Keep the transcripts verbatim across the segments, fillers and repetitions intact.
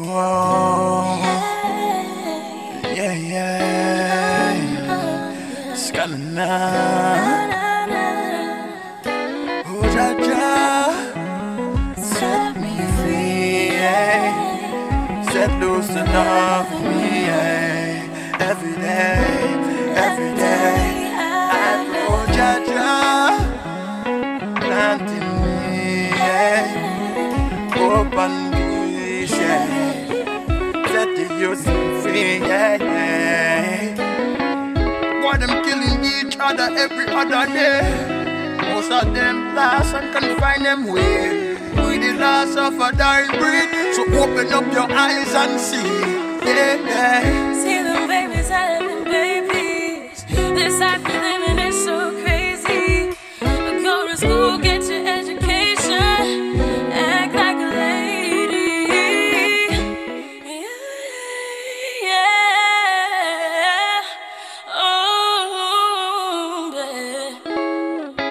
Oh, yeah, yeah. It's kinda nice. Oh, ja, ja. Set me free, yeah. Set loose enough of me, yeah. Every day, every day. I know, ja, ja. Planting me, yeah. Open peace, yeah. Set the youth free, yeah, yeah. Boy, them killing each other every other day. Most of them lost and can't find them way. We the loss of a dying breed. So open up your eyes and see, yeah, yeah. See them babies having babies. This life we living is so crazy. Go to school, get your education, act like a lady. Yeah, yeah. Oh, babe.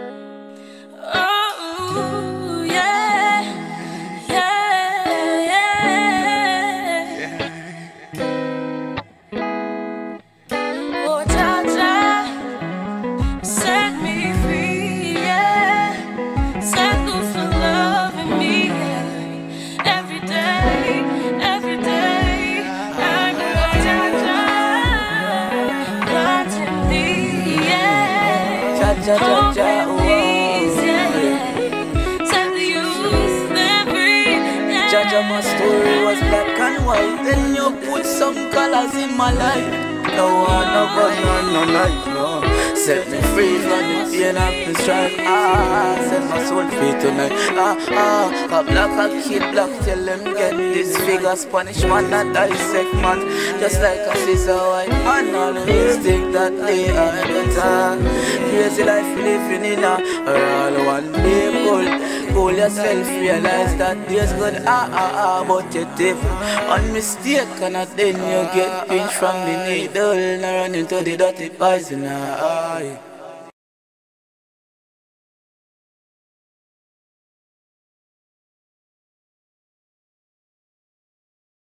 Oh, yeah, yeah, yeah. Oh, ja, ja, set me free, yeah. Set loose for love in me, yeah. Every day, every day. I know, ja, ja, wanting me, yeah. Ja, ja, ja, ja, Open oh. peace, yeah. Set the youth them free, yeah. Jaja, my story was black and white. Then you put some colors in my life. No one, no one, no, no life, no. Set me free from the pain of the strife. Ah, set my soul free tonight. Ah, ah, a black a kid black till them get this figure Spanish man that dissect man. Just like a scissor white man, always think that they are better. Crazy life living in a all one day cool. Cool yourself, realize that there's good, ah, ah, ah, but you're different. One mistake and then you get pinched from the needle. Now run into the dirty poison, ah, ah.